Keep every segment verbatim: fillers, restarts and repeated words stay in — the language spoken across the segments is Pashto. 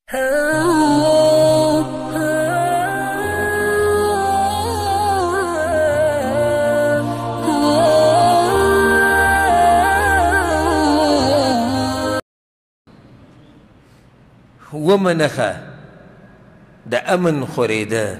ومنخه د امن خوریده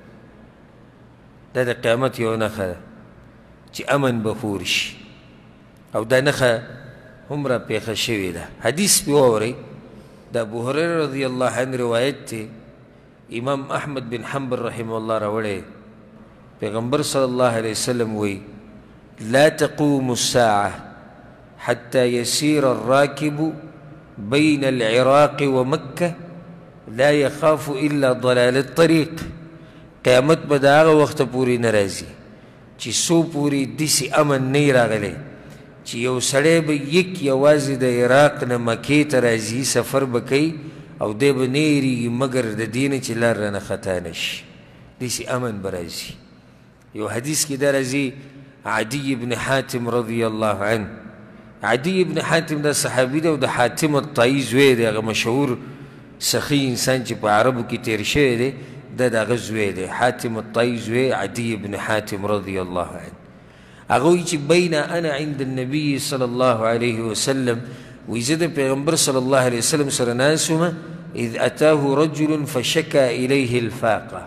دا د قیامت یو نښه ده چې امن به خور شي او دا نښه هم را پېښه شوې ده. حدیث پې واورئ د ابو هریره رضی الله عنه روایت دی، امام احمد بن حنبل رحمه الله راوړی. پیغمبر صلی الله علیه وسلم وی لا تقوم الساعة حتى يسير الراكب بين العراق ومكة لا يخاف إلا ضلال الطريق. قیامت به د هغه وخته پورې نه راځي چې څو پورې داسې امن نه راغلی چې یو سړی به یک یوازې د عراق نه مکې ته راځي، سفر به کوي او دی به نه هېرېږي مګر د دې نه چې لار رانه خطا نه شي، داسې امن به راځي. یو حدیث کې دا راځي عدي بن حاتم رضی الله عنه. عدي بن حاتم دا صحابي دی او د حاتم الطائي زوی دی، هغه مشهور سخي انسان چې په عربو کې تېر شوی دی، دا د هغه زوی دی، حاتم الطائي زوی عدي بن حاتم رضی الله عنه. هغه وایي چې بین انا عند النبي صلی الله علیه وسلم، وایي زه د پیغمبر صلی الله علیه وسلم سره ناست وم اذ اتاه رجل فشکا الیه الفاقه.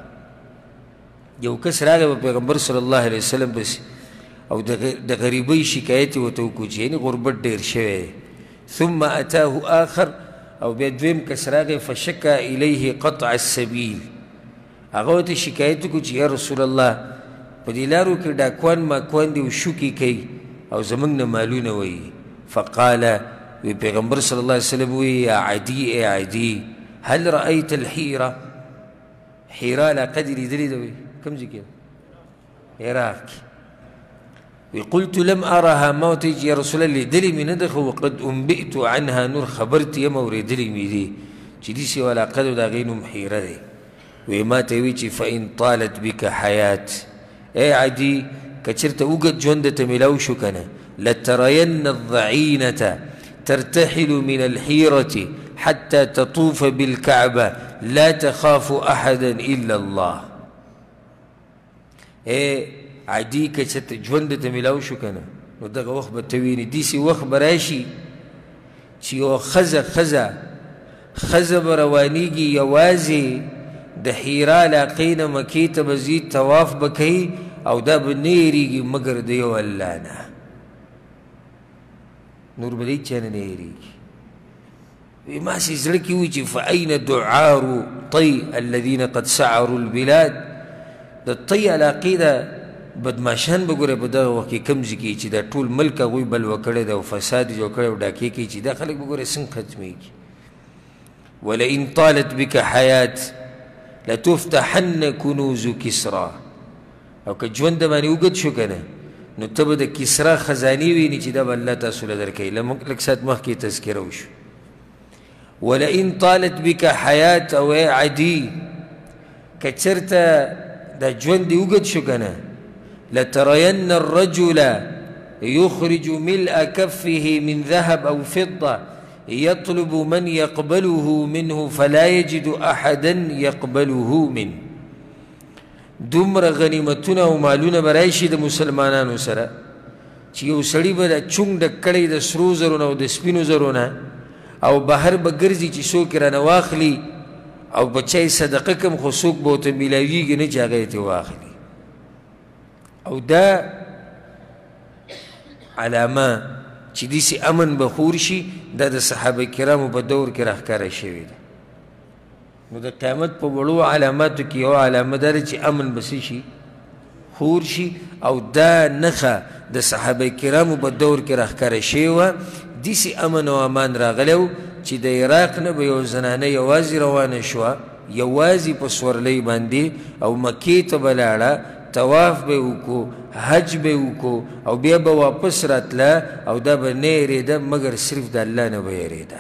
یو کس راغی په پیغمبر صلی الله علیه وسلم پسې او د غریبۍ شکایت یې ورته وکړو چې یعنې غربت ډېر شوی دی. ثم اتاه آخر، او بیا دویم کس راغی فشکا الیه قطع السبیل. هغه ورته شکایت وکړو چې یا رسول الله په دې لارو کې ډاکوان ماکوان دي او شوکې کوي او زموږ نه مالونه وایي. فقال وی پیغمبر صلی الله علیه وسلم وی یا عدي ای عدي هل رأیت الحیره؟ حیره علاقه دې لیدلې ده؟ وی کوم ځای کې ده؟ عراق کې. وی قلت لم ارها، ما ورته ویل چې یا رسول الله لیدلې مې نه ده، خو وقد انبئت عنها، نور خبر ته یم اورېدلې مې دي چې داسې یوه علاقه ده د هغې نوم حیره دی. وی ما ته وی چې فإن طالت بک حیات، ای عدي که چېرته اوږد ژوند درته میلاو شو که نه، لترین الضعینة ترتحل من الحیرة حتى تطوف بالكعبة لا تخاف أحدا إلا الله. ای عدي که چېرته ژوند درته میلاو شو که نه، نو دغه وخت به ته وینې داسې وخت به راشي چې یوه ښځه ښځه ښځه به روانېږي یوازې د حیرا علاقې نه مکې ته به ځي، طواف به کوي او دا به نه هېرېږي مګر د یو الله نه، نور به د هېچ چا نه نه هېرېږي. وی ما سې زړه کې وایي چې فأین دعار طی الذین قد سعروا البلاد. د طی علاقې ده بدماشان به ګوره په دغه وخت کې کوم ځای کې چې دا ټول ملک هغوی بلوه کړی ده او فساد یې جوړ کړی او ډاکې کوي چې دا خلک به ګوره څنګه ختمېږي. ولئن طالت بک حیات لتفتحن کنوز کسرا. او که ژوند د باندې اوږد شو که نه، نو ته به د کسرا خزانې ویني چې دا به الله تاسو له درکوي. لږ ساعت مخکې تذکره وشو. ولئن طالت بک حیات، او ای عدي که چېرته دا ژوند دې اوږد شو که نه، لترین الرجل یخرج ملء کفه من ذهب او فضة يطلب من يقبله منه فلا يجد أحدا يقبله منه. دومره غنیمتونه او مالونه به راشي د مسلمانانو سره چې یو سړي به د چونګ ډک کړی د سرو زرو نه او د سپینو زرو نه، او بهر به ګرځي چې څوک یې رانه واخلي، او به چا یې صدقه کم خو څوک به ورته میلاویږي نه چې هغه یې ترې واخلي. او دا علامه چې داسې امن به خور شي، دا د صحابه کرامو په دور کې راښکاره شوې ده. نو د قیامت په وړو علاماتو کې یو علامه دا ده چې امن به څه شي؟ خور شي. او دا نښه د صحابه کرامو په دور کې راښکاره شوې وه. داسې امن او امان راغلی و چې د عراق نه به یو زنانه یوازې روانه شوه، یوازې په سورلۍ باندې، او مکې ته به لاړه، طواف به وکړو، حج به وکړو، او بیا به واپس راتله، او دا به نه هېرېده مګر صرف د الله نه به هېرېده.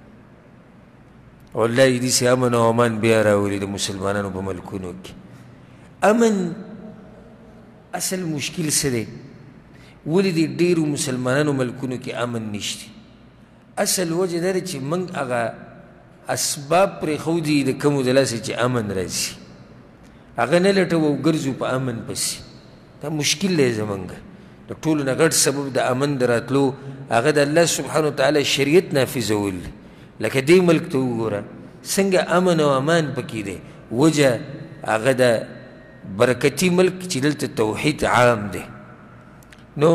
والله یې داسې امن او امان بیا راولي د مسلمانانو په ملکونو کې. امن اصل مشکل څه دی؟ ولې د ډېرو مسلمانانو ملکونو کې امن نشته؟ اصل وجه دا ده چې موږ هغه اسباب پرېښودي د کومو د لاسه چې امن راځي هغه نه لټوو او ګرځو په امن پسې دا مشکل دی زمونږ د ټولو نه غټ سبب د امن د راتلو هغه د الله سبحانه وتعالی شریعت نافظول لکه دې ملک ته وګوره څنګه امن او امان پکې دی وجه هغه د برکتي ملک چې دلته توحید عام دی نو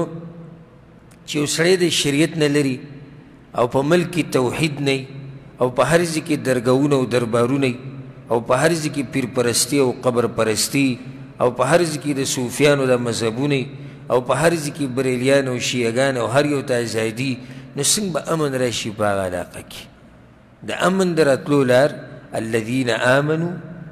چې یو سړی د شریعت نه لري او په ملک کې توحید نه او په هر ځای کې درګاهونه او دربارونه او په هر ځای کې پیر پرستی او قبر پرستی او په هر ځای کې د صوفیانو د مذهبونه او په هر ځای کې بریلیان او شیعګان او هر یو ته ازادي نو څنګه به امن راشي په هغه علاقه کې د امن د راتلو لار الذین آمنوا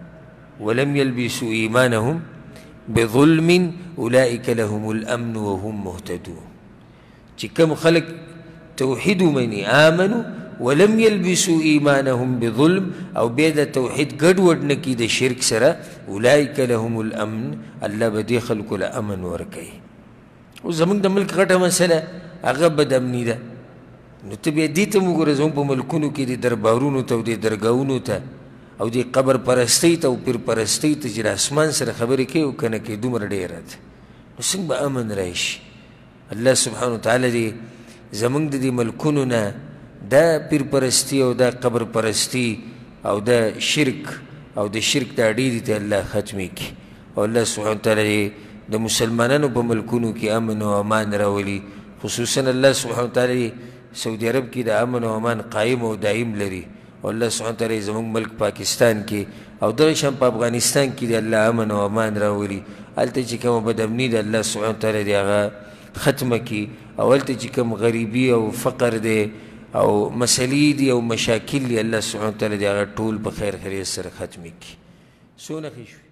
ولم يلبسوا ایمانهم بظلم اولئک لهم الامن وهم مهتدون چې کوم خلک توحید ومني آمنوا ولم يلبسوا ایمانهم بظلم او بیا د توحید ګډوډ نه کړي د شرک سره اولئک لهم الامن الله به دې خلکو له امن ورکوي اوس زموږ د ملک غټه مسله هغه بد امني ده نو ته بیا دې ته م وګوره زموږ په ملکونو کې د دربارونو ته او د درګاهونو ته او د قبر پرستۍ ته او پیر پرستۍ ته چې د اسمان سره خبرې کوي او که نه کوي دومره ډېره ده نو څنګه به امن راشي الله سبحانه وتعالی دې زموږ د دې ملکونو نه دا پیر پرستی او دا قبر پرستی او دا شرک او د شرک دا ډېرې ته الله ختمې کړي او الله سبحانه وتعالی د مسلمانانو په ملکونو کې امن او امان راولي خصوصا الله سبحانه وتعالی سعودي عرب کې د امن او امان قایم او دایم لري او الله سبحانه وتعالی زموږ ملک پاکستان کې او دغه شان په افغانستان کې د الله امن او امان راولي هلته چې کومه بدامني ده الله سبحانه وتعالی د هغه ختمه کړي او هلته چې کوم غریبي او فقر دی او مسلې دي او مشاکل دي الله سبحانه وتعالی د هغه ټول په خیر خیریت سره ختمې کړي څونه ښه شوي